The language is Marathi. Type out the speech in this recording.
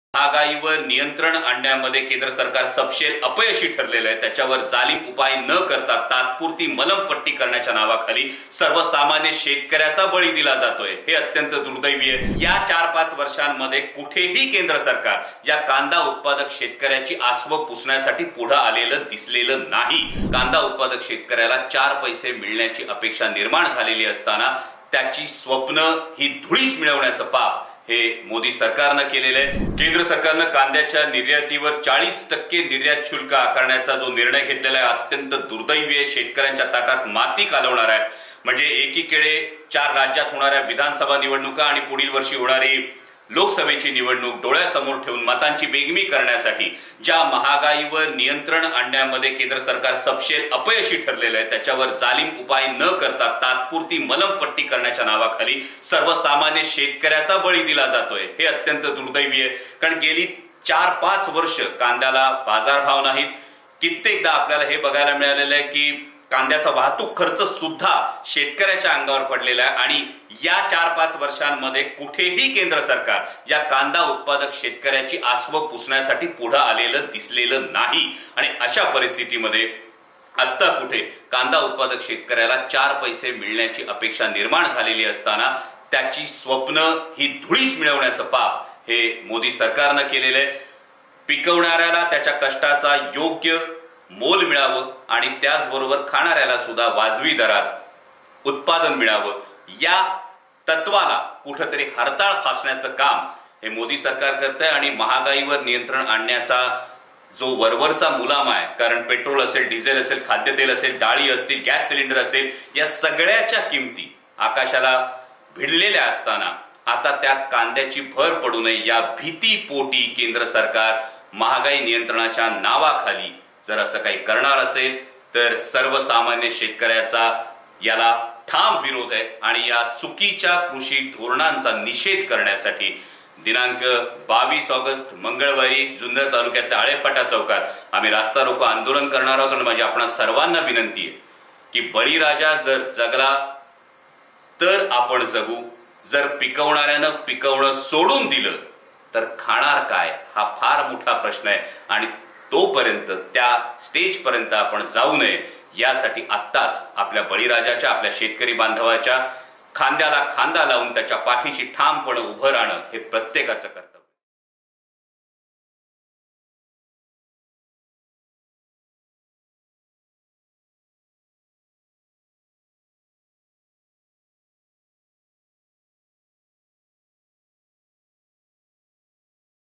महागाईवर नियंत्रण आणण्यामध्ये केंद्र सरकार सपशेल अपयशी ठरलेलं आहे। त्याच्यावर जालीम उपाय न करता तात्पुरती मलमपट्टी करण्याच्या नावाखाली सर्वसामान्य शेतकऱ्याचा बळी दिला जातोय। हे अत्यंत दुर्दैवी आहे। या 4-5 वर्षांमध्ये कुठेही केंद्र सरकार या कांदा उत्पादक शेतकऱ्याची आसव पुसण्यासाठी पुढे आलेलं दिसलेलं नाही। कांदा उत्पादक शेतकऱ्याला 4 पैसे मिळण्याची अपेक्षा निर्माण झालेली असताना त्याची स्वप्न ही धुळीस मिळवण्याचं पाप हे मोदी सरकारनं केलेलं आहे। केंद्र सरकारनं कांद्याच्या निर्यातीवर 40% निर्यात शुल्क आकारण्याचा जो निर्णय घेतलेला आहे अत्यंत दुर्दैवी आहे। शेतकऱ्यांच्या ताटात माती कालवणार आहे। म्हणजे एकीकडे 4 राज्यात होणाऱ्या विधानसभा निवडणुका आणि पुढील वर्षी होणारी लोकसभेची निवडणूक डोळ्यासमोर ठेवून मतांची बेगमी करण्यासाठी ज्या महागाईवर नियंत्रण आणण्यामध्ये केंद्र सरकार सपशेल अपयशी ठरलेलं आहे त्याच्यावर जालीम उपाय न करता तात्पुरती मलमपट्टी करण्याच्या नावाखाली सर्वसामान्य शेतकऱ्याचा बळी दिला जातोय। हे अत्यंत दुर्दैवी आहे। कारण गेली 4-5 वर्ष कांद्याला बाजारभाव नाहीत। कित्येकदा आपल्याला हे बघायला मिळालेलं आहे की कांद्याचा वाहतूक खर्च सुद्धा शेतकऱ्याच्या अंगावर पडलेला आहे आणि या 4-5 वर्षांमध्ये कुठेही केंद्र सरकार या कांदा उत्पादक शेतकऱ्याची आसव पुसण्यासाठी पुढे आलेलं दिसलेलं नाही। आणि अशा परिस्थितीमध्ये आता कुठे कांदा उत्पादक शेतकऱ्याला 4 पैसे मिळण्याची अपेक्षा निर्माण झालेली असताना त्याची स्वप्न ही धुळीस मिळवण्याचं पाप हे मोदी सरकारनं केलेलं आहे। पिकवणाऱ्याला त्याच्या कष्टाचा योग्य मोल मिळावं आणि त्याचबरोबर खाणाऱ्याला सुद्धा वाजवी दरात उत्पादन मिळावं या तत्वाला कुठेतरी हरताळ फासण्याचं काम हे मोदी सरकार करतंय। आणि महागाईवर नियंत्रण आणण्याचा जो वरवरचा मुलामा आहे, कारण पेट्रोल असेल, डिझेल असेल, खाद्यतेल असेल, डाळी असतील, गॅस सिलेंडर असेल, या सगळ्याच्या किमती आकाशाला भिडलेल्या असताना आता त्यात कांद्याची भर पडू नये या भीतीपोटी केंद्र सरकार महागाई नियंत्रणाच्या नावाखाली जर असं काही करणार असेल तर सर्वसामान्य शेतकऱ्याचा याला ठाम विरोध आहे। आणि या चुकीच्या कृषी धोरणांचा निषेध करण्यासाठी दिनांक 22 ऑगस्ट मंगळवारी जुन्नर तालुक्यातल्या आळेफाटा चौकात आम्ही रास्ता रोको आंदोलन करणार आहोत। आणि माझी आपणा सर्वांना विनंती आहे की बळीराजा जर जगला तर आपण जगू, जर पिकवणाऱ्यानं पिकवणं सोडून दिलं तर खाणार काय हा फार मोठा प्रश्न आहे। आणि तोपर्यंत त्या स्टेज पर्यंत आपण जाऊ नये यासाठी आत्ताच आपल्या बळीराजाच्या, आपल्या शेतकरी बांधवाच्या खांद्याला खांदा लावून त्याच्या पाठीशी ठामपणे उभं राहणं हे प्रत्येकाचं कर्तव्य आहे।